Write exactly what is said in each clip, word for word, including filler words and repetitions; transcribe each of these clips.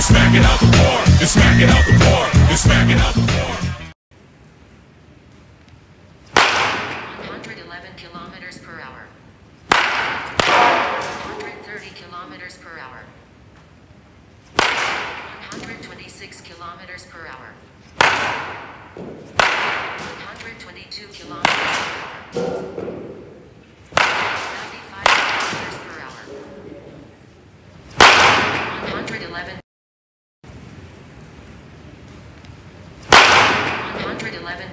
smacking out the park. They're smacking out the park. They're smacking out the park. one hundred eleven kilometers per hour. one hundred thirty kilometers per hour. one hundred twenty-six kilometers per hour. one hundred twenty-two kilometers per hour. ninety-five kilometers per hour. one hundred eleven. one hundred eleven.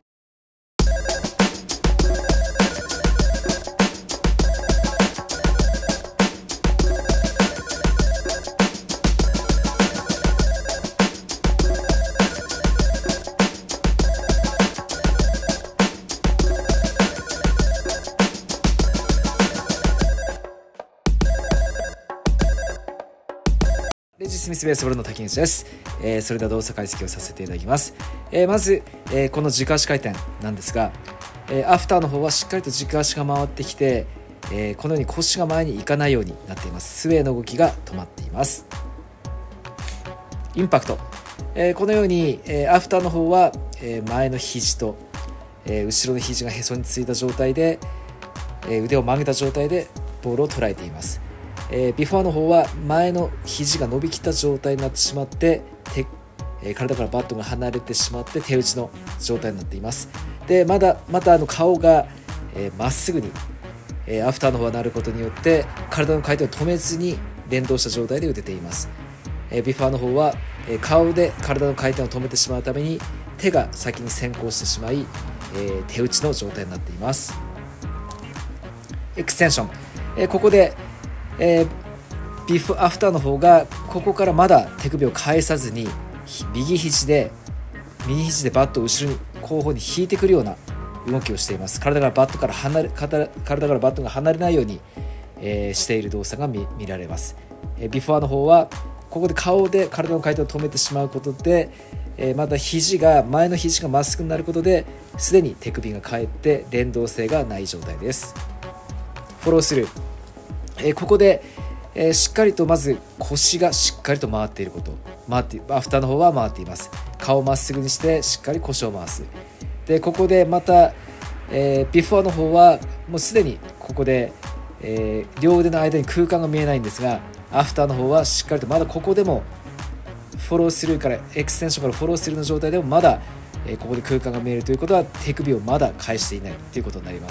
レジスミスベースボールの滝口です、えー、それでは動作解析をさせていただきます、えー、まず、えー、この軸足回転なんですが、えー、アフターの方はしっかりと軸足が回ってきて、えー、このように腰が前に行かないようになっています。スウェーの動きが止まっています。インパクト、えー、このように、えー、アフターの方は、えー、前の肘と、えー、後ろの肘がへそについた状態で、えー、腕を曲げた状態でボールを捉えています。えー、ビフォーの方は前の肘が伸びきった状態になってしまって手、えー、体からバットが離れてしまって手打ちの状態になっています。でまだまたあの顔がま、えー、っすぐに、えー、アフターの方がなることによって体の回転を止めずに連動した状態で打てています。えー、ビフォーの方は、えー、顔で体の回転を止めてしまうために手が先に先行してしまい、えー、手打ちの状態になっています。エクステンション、えー、ここでえー、ビフアフターの方がここからまだ手首を返さずに右肘で右肘でバットを後ろに後方に引いてくるような動きをしています。体からバットから離れ体からバットが離れないように、えー、している動作が 見, 見られます。えー、ビフォーの方はここで顔で体の回転を止めてしまうことで、えー、また肘が前の肘がまっすぐになることですでに手首が返って連動性がない状態です。フォロースルー、えー、ここで、えー、しっかりとまず腰がしっかりと回っていること回ってアフターの方は回っています。顔をまっすぐにしてしっかり腰を回す。でここでまた、えー、ビフォーの方はもうすでにここで、えー、両腕の間に空間が見えないんですがアフターの方はしっかりとまだここでもフォロースルーからエクステンションからフォロースルーの状態でもまだ、えー、ここで空間が見えるということは手首をまだ返していないということになります。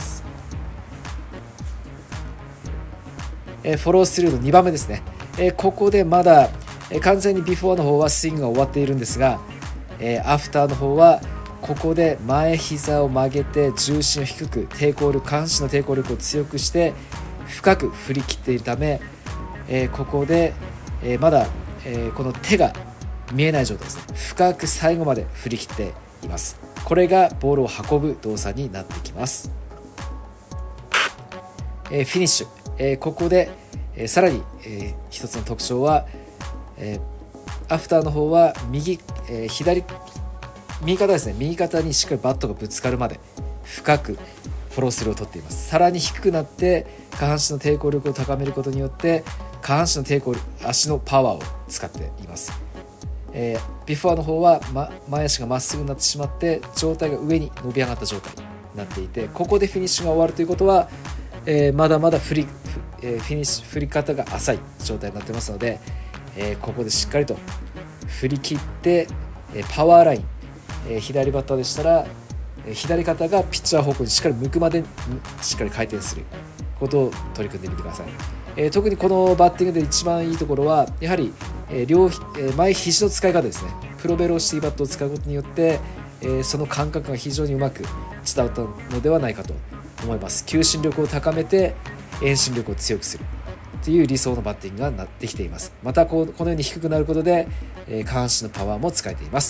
フォロースルーのにばんめですね。ここでまだ完全にビフォーの方はスイングが終わっているんですがアフターの方はここで前膝を曲げて重心を低く抵抗力下半身の抵抗力を強くして深く振り切っているためここでまだこの手が見えない状態ですね。深く最後まで振り切っています。これがボールを運ぶ動作になってきます。フィニッシュ、えー、ここで、えー、さらに、えー、一つの特徴は、えー、アフターの方は右、えー、左右肩ですね右肩にしっかりバットがぶつかるまで深くフォロースルーを取っています。さらに低くなって下半身の抵抗力を高めることによって下半身の抵抗足のパワーを使っています。えー、ビフォーの方は、ま、前足がまっすぐになってしまって状態が上に伸び上がった状態になっていてここでフィニッシュが終わるということはえー、まだまだ振り、えー、フィニッシュ振り方が浅い状態になってますので、えー、ここでしっかりと振り切って、えー、パワーライン、えー、左バッターでしたら、えー、左肩がピッチャー方向にしっかり向くまでしっかり回転することを取り組んでみてください。えー、特にこのバッティングで一番いいところはやはり、えー両えー、前肘の使い方ですね。プロベロシティバットを使うことによって、えー、その感覚が非常にうまく伝わったのではないかと思います。求心力を高めて遠心力を強くするという理想のバッティングがなってきています。またこうこのように低くなることで、えー、下半身のパワーも使えています。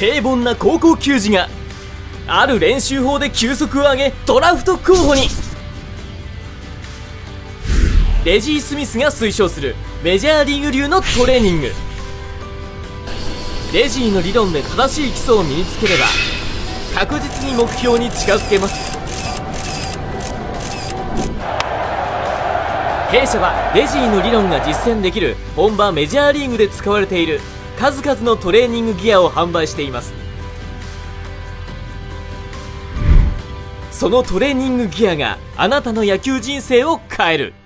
平凡な高校球児がある練習法で球速を上げドラフト候補に。レジー・スミスが推奨するメジャーリーグ流のトレーニング。レジーの理論で正しい基礎を身につければ確実に目標に近づけます。弊社はレジーの理論が実践できる本場メジャーリーグで使われている数々のトレーニングギアを販売しています。そのトレーニングギアがあなたの野球人生を変える。